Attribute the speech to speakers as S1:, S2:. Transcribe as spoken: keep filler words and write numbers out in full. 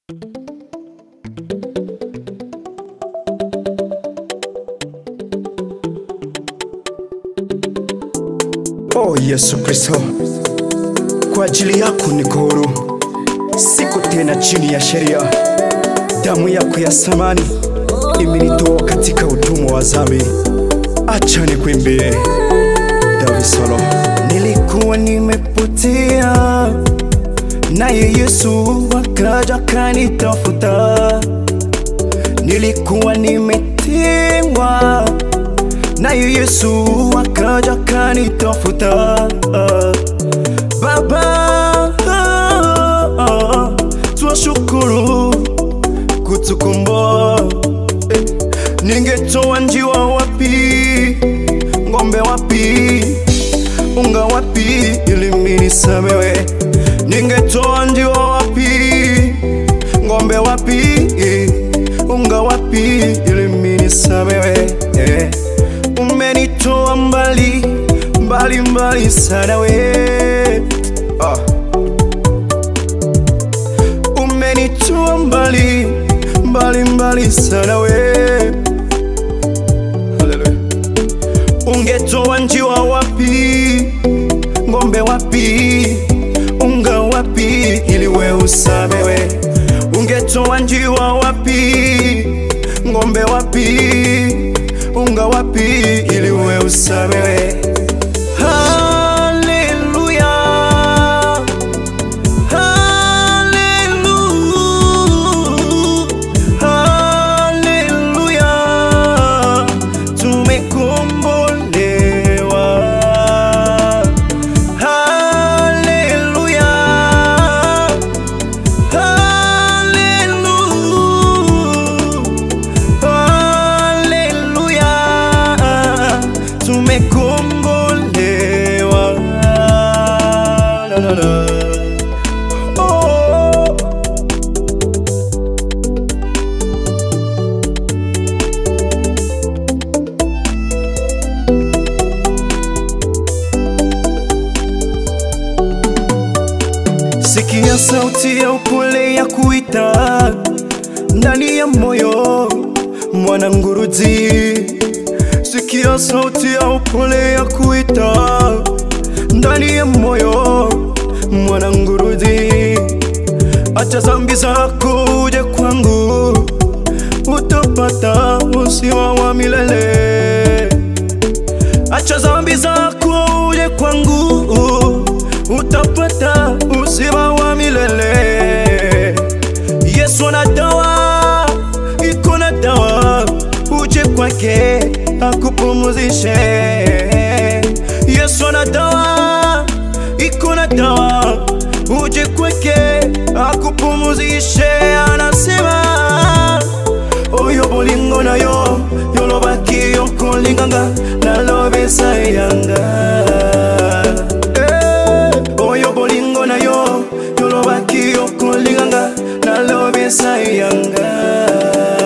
S1: Oh Yesu Kristo, kwa ajili yako niko huru, siko tena chini ya sheria. Damu yako ya samani imenitoa katika utumwa wa dhambi. Acha nikuimbie David Solo. Nilikuwa nimepotea, naye Yesu akaja kanitafuta. Nilikuwa nimetengwa, naye Yesu akaja kanitafuta. Baba, twashukuru kutukomboa. Ningetoa njiwa wapi, ngombe wapi, unga wapi ili mimi nisamewe? Ningetoa njiwa wapi, ngombe wapi, unga wapi ili mimi nisamewe? Umenitoa mbali, mbali mbali sana we. Ah. Umenitoa mbali, mbali mbali sana we. Hallelujah. Ungetoa njiwa wapi, ngombe wapi, unga wapi ili we usamewe? Ungetoa njiwa wapi, ngombe wapi, unga wapi ili we usamewe? Hallelujah, hallelujah, hallelujah. Tumekombolewa. Hallelujah, hallelujah, tumekombolewa. La, la, la. Oh. Sikia sauti ya upole ya kuita ndani ya moyo, mwanangu rudi. Sikia sauti ya upole ya kuita ndani ya moyo, mwanangu rudi. Acha dhambi zako uje kwangu, utapata uzima wa milele. Acha dhambi zako uje kwangu, utapata uzima wa milele. Yesu ana dawa, iko na dawa, uje kwake akupumzishe. Yesu ana dawa, iko na dawa, uje kwake akupumzishe. Anasema oyo bolingo na yo, yolobaki yokolinganga nalobesa yanga. Oyo bolingo na yo, yolobaki yokolinganga nalobesa yanga.